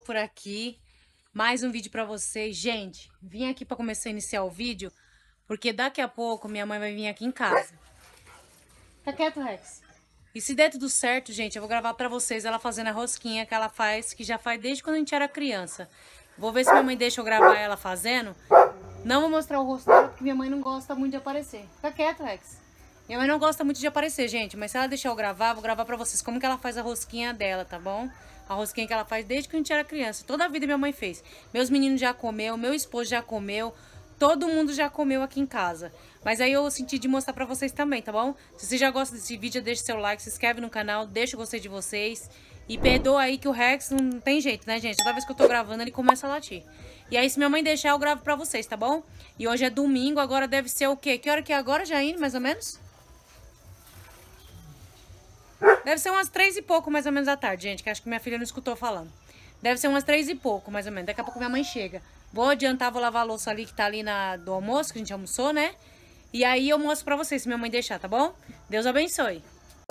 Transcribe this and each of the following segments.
por aqui. Mais um vídeo pra vocês. Gente, vim aqui pra começar a iniciar o vídeo, porque daqui a pouco minha mãe vai vir aqui em casa. Tá quieto, Rex? E se der tudo certo, gente, eu vou gravar pra vocês ela fazendo a rosquinha que ela faz, que já faz desde quando a gente era criança. Vou ver se minha mãe deixa eu gravar ela fazendo. Não vou mostrar o rosto dela, porque minha mãe não gosta muito de aparecer. Fica quieto, Rex. Minha mãe não gosta muito de aparecer, gente, mas se ela deixar eu gravar, vou gravar pra vocês como que ela faz a rosquinha dela, tá bom? A rosquinha que ela faz desde que a gente era criança. Toda a vida minha mãe fez. Meus meninos já comeu, meu esposo já comeu, todo mundo já comeu aqui em casa. Mas aí eu senti de mostrar pra vocês também, tá bom? Se você já gosta desse vídeo, deixa seu like, se inscreve no canal, deixa o gostei de vocês. E perdoa aí que o Rex não tem jeito, né, gente? Toda vez que eu tô gravando, ele começa a latir. E aí, se minha mãe deixar, eu gravo pra vocês, tá bom? E hoje é domingo, agora deve ser o quê? Que hora que é agora, Jaine, mais ou menos? Deve ser umas 3 e pouco, mais ou menos, da tarde, gente, que acho que minha filha não escutou falando. Deve ser umas 3 e pouco, mais ou menos. Daqui a pouco minha mãe chega. Vou adiantar, vou lavar a louça ali que tá ali do almoço, que a gente almoçou, né? E aí eu mostro pra vocês, se minha mãe deixar, tá bom? Deus abençoe.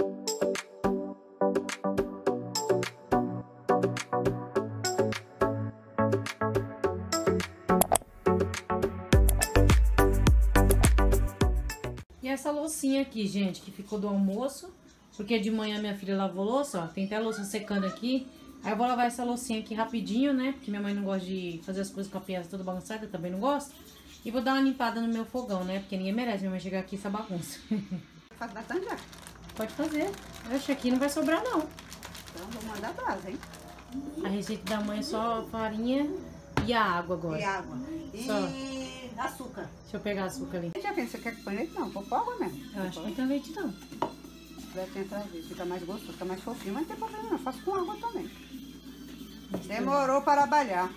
E essa loucinha aqui, gente, que ficou do almoço, porque de manhã minha filha lavou louça, ó, tem até a louça secando aqui. Aí eu vou lavar essa loucinha aqui rapidinho, né, porque minha mãe não gosta de fazer as coisas com a pieza toda bagunçada, eu também não gosto. E vou dar uma limpada no meu fogão, né, porque ninguém merece minha mãe chegar aqui e essa bagunça. Faz bastante já? Pode fazer. Eu acho que aqui não vai sobrar, não. Então vou mandar brasa, hein? A receita da mãe é só farinha e a água agora. E água. E Só. açúcar. Deixa eu pegar açúcar ali. Já pensou, você quer que põe leite? Não, põe água mesmo. Eu acho que não tem leite, não. Vai tentar ver, fica mais gostoso, fica mais fofinho, mas não tem problema não, eu faço com água também. Demorou para trabalhar.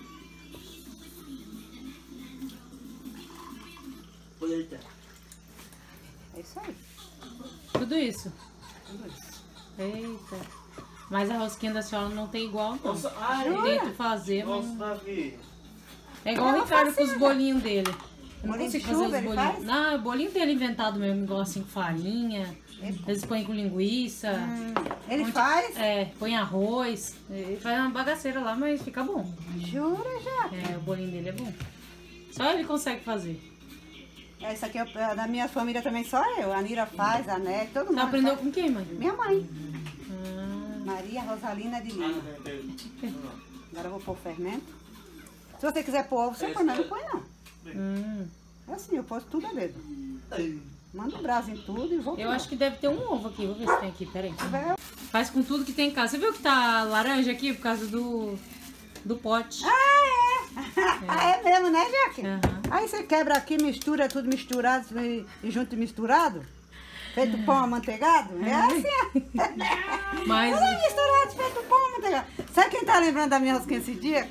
É isso aí. Tudo isso? Tudo isso. Eita. Mas a rosquinha da senhora não tem igual, não. Nossa, ai, Eu tento fazer, mas... Nossa, Davi. É igual o Ricardo com os bolinhos dele. Eu não Bolinho de consigo fazer chuva, os ele bolinhos. faz? Não, o bolinho dele inventado mesmo, igual assim com farinha. Às vezes põe com linguiça. Ele faz? É, põe arroz. Ele faz uma bagaceira lá, mas fica bom. Jura, já? É, o bolinho dele é bom. Só ele consegue fazer. Essa aqui é da minha família também, só eu. A Nira faz, a Nery, todo mundo. Você aprendeu faz. com quem, mãe? Minha mãe. Ah, Maria Rosalina de Lima. Agora eu vou pôr o fermento. Se você quiser pôr ovo, você põe, mas não põe não. É assim, eu posto tudo a dedo. Manda um brasa em tudo e vou. eu acho que deve ter um ovo aqui. Vou ver se tem aqui, peraí. Faz com tudo que tem em casa. Você viu que tá laranja aqui por causa do pote? Ah, é mesmo, né, Jaque? Aham. Aí você quebra aqui, mistura tudo misturado e junto e misturado. Feito pão amanteigado. É assim. Mas Tudo misturado, feito pão amanteigado. Sabe quem tá lembrando da minha rosquinha esse dia?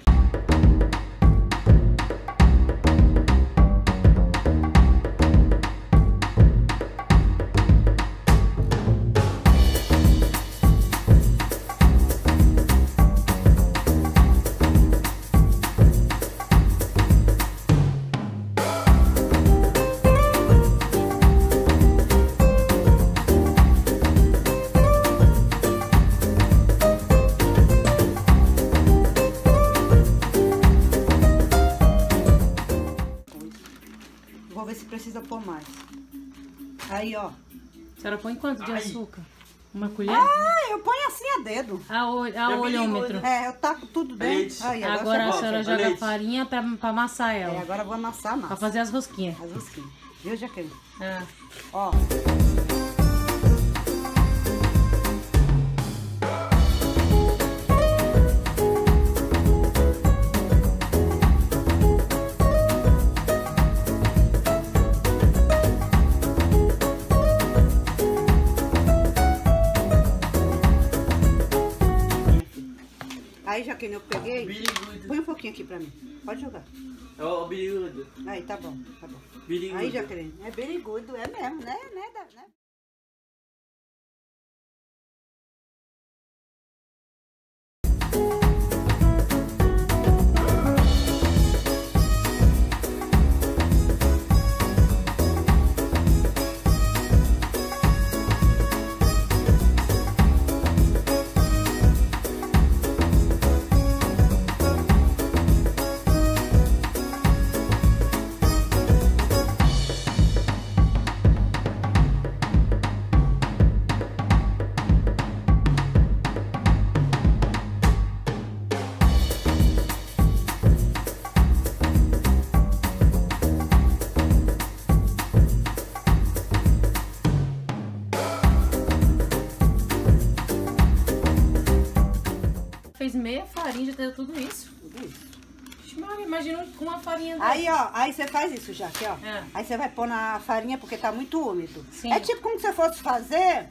Vou ver se precisa pôr mais. Aí, ó. a senhora põe quanto de açúcar? Uma colher? Ah, eu ponho assim a dedo. A olhômetro. É, eu taco tudo dentro. Leite. Aí, Agora a você senhora bota joga leite. farinha pra amassar bota. ela. É, agora eu vou amassar a Pra massa. fazer as rosquinhas. As rosquinhas. Viu, Jaqueline? Ah. Ó. Aí, Jaqueline, eu peguei. Birigudo. Põe um pouquinho aqui pra mim. Pode jogar. Ó, birigudo. Aí, tá bom, tá bom. Birigudo. Aí, Jaqueline, é berigudo, é mesmo, né? né? fazer tudo isso? Tudo isso. Imagina com uma farinha dessa. Aí, ó, aí você faz isso já, aqui, ó. É. Aí você vai pôr na farinha porque tá muito úmido. Sim. É tipo como se você fosse fazer,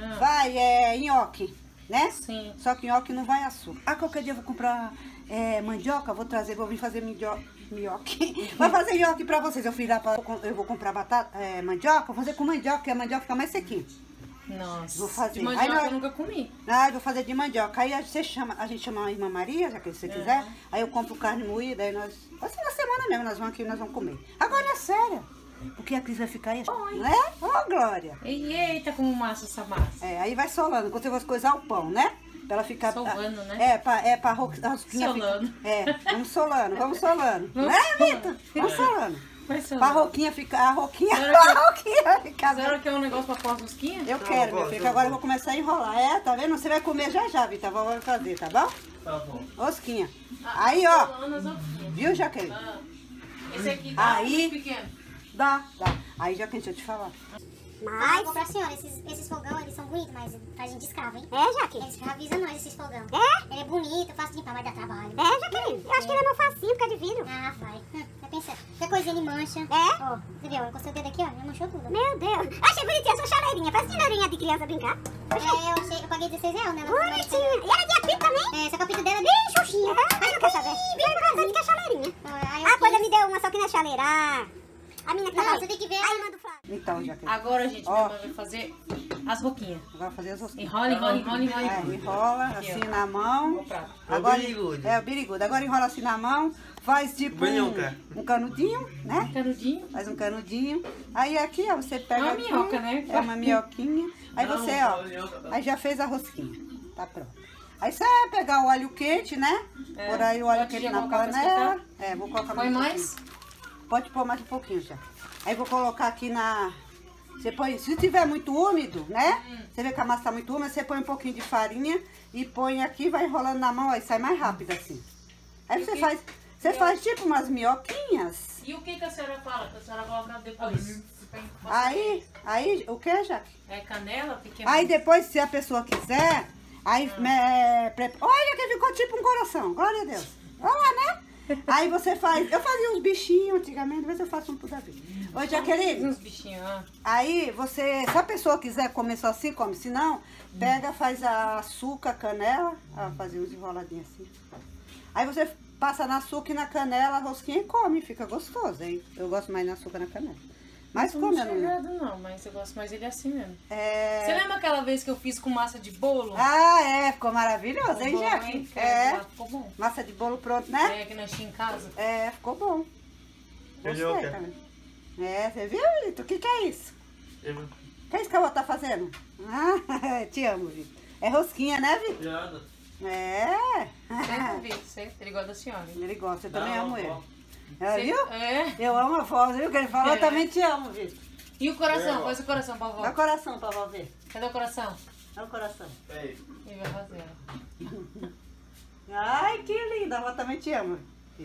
nhoque, né? Sim. Só que nhoque não vai açúcar. Ah, qualquer dia eu vou comprar mandioca, vou vir fazer nhoque. Vou fazer nhoque pra vocês. Eu vou comprar mandioca, vou fazer com mandioca, porque a mandioca fica mais sequinha. Nossa, Vou fazer. de mandioca eu nunca comi. Ah, eu vou fazer de mandioca. Aí a gente chama a irmã Maria, já que você quiser. Aí eu compro carne moída, aí nós... Assim, na semana mesmo, nós vamos aqui e nós vamos comer. Agora é sério. Porque a Cris vai ficar aí, não é? Ô, Glória. Eita, como massa essa massa. Aí vai solando, quando você vai coisar o pão, né? Pra ela ficar... Solando, né? Pra rosquinha solando. Vamos solando, vamos solando. Né, Vitor? Vamos solando. Pra roquinha ficar. A roquinha ficar. Será que é um negócio pra pôr as rosquinhas? Eu quero, meu filho, que agora eu vou começar a enrolar. Tá vendo? Você vai comer já, Vitor. A vovó vai fazer, tá bom? Tá bom. Rosquinha. Aí, ó. Viu, Jaqueline? Esse aqui dá aí, pequeno. Dá. Aí, Jaqueline, deixa eu te falar. Mas... Vou pra senhora, esses fogão, eles são bonitos, mas a gente escrava, hein? Jaque? Eles escravizam nós, esses fogão. Ele é bonito, fácil de limpar, mas dá trabalho. Jaqueline? Eu acho que ele é mais facinho, porque é de vidro. Ah, vai. Vai pensar. Qualquer coisinha ele mancha. Ó, você viu? Eu encostei o dedo aqui, ó, já manchou tudo. Meu Deus. Achei bonitinha essa chaleirinha. Parece chaleirinha de criança brincar. Eu paguei R$16 nela. Bonitinha. E ela é de apito também? Só que o apito dela é bem xoxinha. Mas não quer saber. Bem grande que é chaleirinha. A coisa me deu uma, só que não é chaleira. A minha que tá você tem que ver a irmã do Flávio. Então, Jaqueline. Agora, gente, minha mãe vai fazer as roquinhas. Agora fazer as rosquinhas. Enrola. Enrola Aqui, assim ó. na mão. Agora, o birigudo. Agora enrola assim na mão. Faz tipo um canudinho, né? Canudinho. Faz um canudinho. Aí aqui, ó, você pega Uma aqui, minhoca, né? É uma minhoquinha. Aí você, ó, aí já fez a rosquinha. Tá pronto. Aí você vai pegar o óleo quente, né? Por aí o óleo quente na panela. Vou colocar Põe mais. mais? Pode pôr mais um pouquinho já. Aí vou colocar aqui na... Você põe, se tiver muito úmido, né? Você vê que a massa tá muito úmida, você põe um pouquinho de farinha e põe aqui, vai enrolando na mão, aí sai mais rápido assim. Aí você faz tipo umas minhoquinhas. E o que a senhora fala? Que a senhora coloca depois? Aí, o que, Jaque? É canela? Aí depois, se a pessoa quiser, aí... Olha que ficou tipo um coração, glória a Deus. Olha, né? Aí você faz... Eu fazia uns bichinhos antigamente, às vezes eu faço um por da vida. Oi, Jaqueline. Uns bichinhos, ó. Aí você... Se a pessoa quiser comer só assim, come. Se não, pega, faz açúcar, canela. Fazer uns enroladinhos assim. Aí você passa no açúcar e na canela, a rosquinha e come. Fica gostoso, hein? Eu gosto mais no açúcar e na canela. Mas come, não, mas eu gosto mais dele assim mesmo. Você lembra aquela vez que eu fiz com massa de bolo? Ficou maravilhoso, hein, Jaque? Ficou bom. Massa de bolo pronto, né? Que nós tínhamos em casa. Ficou bom. Gostei também. Você viu, Vitor? O que é isso? O que é isso que a avó tá fazendo? Te amo, Vitor. É rosquinha, né, Vitor? Sempre, ele gosta da senhora. Ele gosta, eu também amo ele. Viu? É. Eu amo a avó, viu? Que ele falou, eu também te amo, Vitor. E o coração? Faz o coração pra avó. Dá o coração pra avó ver. Cadê o coração? Dá o coração. Ele vai fazer, ó. Ai, que linda, a avó também te ama.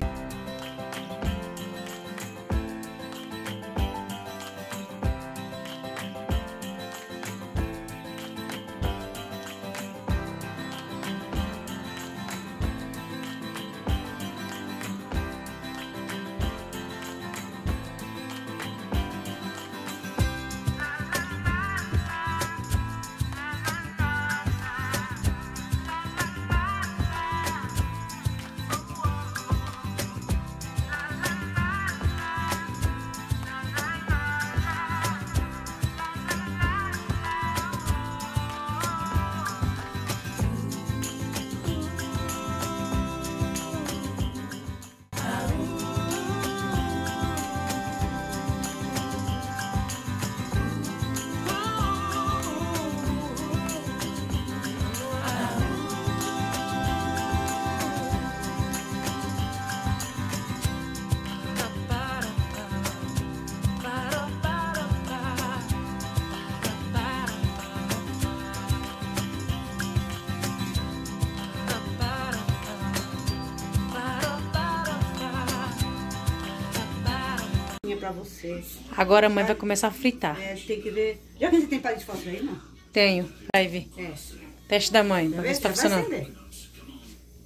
Pra vocês. Agora a mãe vai começar a fritar. Tem que ver. Já que você tem palito de fósforo aí, não? Tenho, vai ver. Teste da mãe, pra ver se tá funcionando.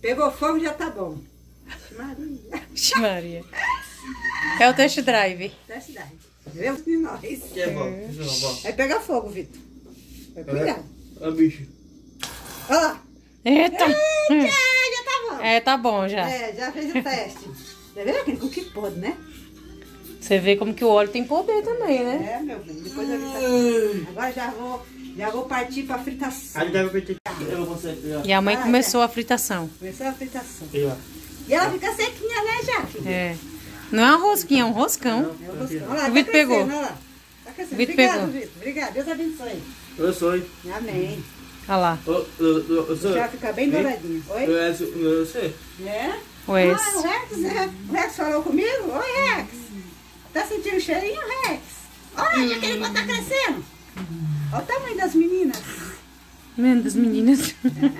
Pegou fogo, já tá bom. Maria. Maria. É o test drive. Test drive. Viu? De nós. Que é bom. Vai pegar fogo, Vitor. Vai pegar. Ó, bicho. Olha lá. Eita! Já tá bom. É, tá bom já. É, já fez o teste. Tá vendo aquele com que pode, né? Você vê como que o óleo tem poder também, né? É, meu bem. Depois eu agora já vou partir pra fritação. Aí deve ter que... Eu vou você. E a mãe começou a fritação. Começou a fritação. Aí, ó. E ela fica sequinha, né, Jaque? É. Não é uma rosquinha, é um roscão. Olha lá, O Vitor pegou. Olha lá. Tá crescendo. O Vitor Obrigado, pegou. Vitor. Obrigado. Deus abençoe. Eu sou. Amém. Olha lá. Eu sou. Já fica bem douradinho. Oi? Eu sei. É? O Wes. Ah, o Rex, né? O Rex falou comigo? Oi, Rex. Tá sentindo o cheirinho, Rex? Olha, já que ele tá crescendo. Olha o tamanho das meninas. Menino das meninas.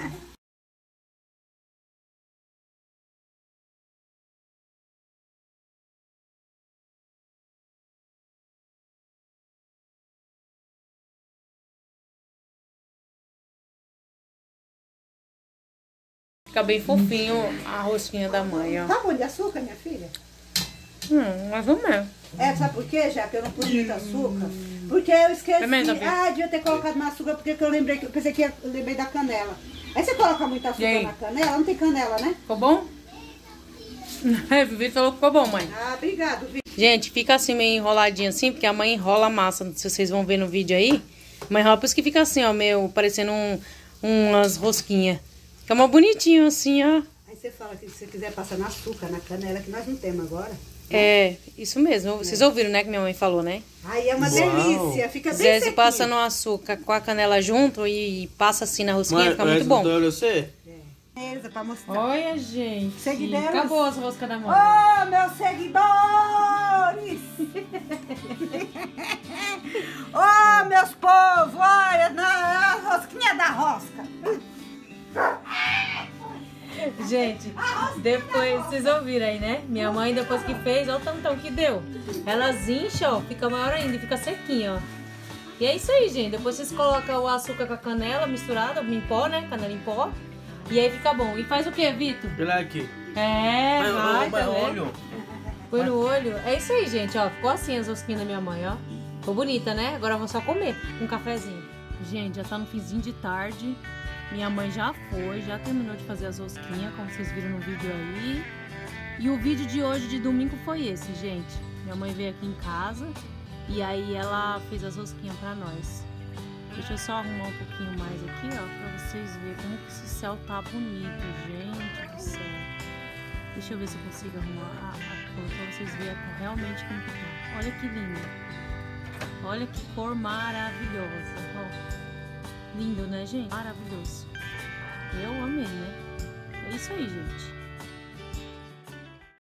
Fica bem fofinho a rosquinha da mãe, ó. Tá bom de açúcar, minha filha? Mais ou menos. É, sabe por quê, já que eu não pus muito açúcar? Porque eu esqueci. Pimenta, Bia. Ah, devia ter colocado mais açúcar, porque eu lembrei que eu pensei que eu lembrei da canela. Aí você coloca muito E açúcar aí? na canela, não tem canela, né? Ficou bom? O Vitor falou que ficou bom, mãe. Ah, obrigado, Vitor. Gente, fica assim meio enroladinho assim, porque a mãe enrola a massa. Se vocês vão ver no vídeo aí, a mãe enrola, por isso que fica assim, ó, meio parecendo umas rosquinhas. Fica mais bonitinho assim, ó. Aí você fala que se você quiser passar no açúcar, na canela, que nós não temos agora. É, isso mesmo. Vocês ouviram, né, que minha mãe falou, né? Aí é uma delícia, fica bem Zé, se sequinho. passa no açúcar com a canela junto e passa assim na rosquinha, fica muito bom. Eu sei. Beleza, pra mostrar. Olha, gente. Seguideiros. Acabou as roscas da mãe. Ô, meus seguidores! Ô, meus povos, olha, na rosquinha da rosca. Gente, depois, vocês ouviram aí, né? Minha mãe, depois que fez, olha o tantão que deu. Elas incham, ó, fica maior ainda, fica sequinha, ó. E é isso aí, gente. Depois vocês colocam o açúcar com a canela misturada, em pó, né? Canela em pó. E aí fica bom. E faz o que, Vitor? Olha aqui. É, vai, tá vendo? Olho. Põe no olho. É isso aí, gente, ó. Ficou assim as rosquinhas da minha mãe, ó. Ficou bonita, né? Agora eu vou só comer com um cafezinho. Gente, já tá no finzinho de tarde. Minha mãe já foi, já terminou de fazer as rosquinhas, como vocês viram no vídeo aí. E o vídeo de hoje, de domingo, foi esse, gente. Minha mãe veio aqui em casa e aí ela fez as rosquinhas pra nós. Deixa eu só arrumar um pouquinho mais aqui, ó, pra vocês verem como que esse céu tá bonito, gente do céu. Deixa eu ver se eu consigo arrumar a cor pra vocês verem realmente como que tá. Olha que lindo. Olha que cor maravilhosa, ó. Lindo, né, gente? Maravilhoso. Eu amei, né? É isso aí, gente.